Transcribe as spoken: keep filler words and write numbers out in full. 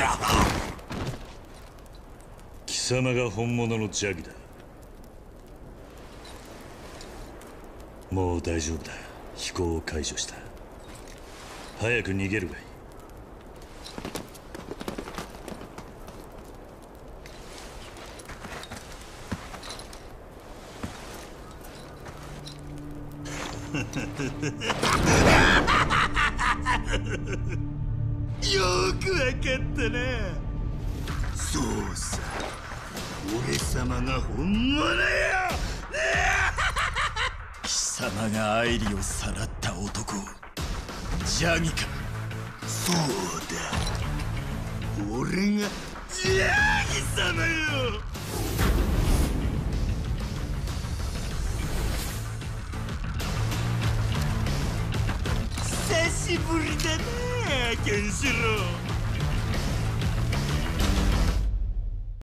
貴様が本物のジャギだ。もう大丈夫だ。飛行を解除した。早く逃げるがいい。 よくわかったな。そうさ、俺様が本物よ。貴様が愛理をさらった男、ジャギか。そうだ、俺がジャギ様よ。久しぶりだな、ケンシロウ。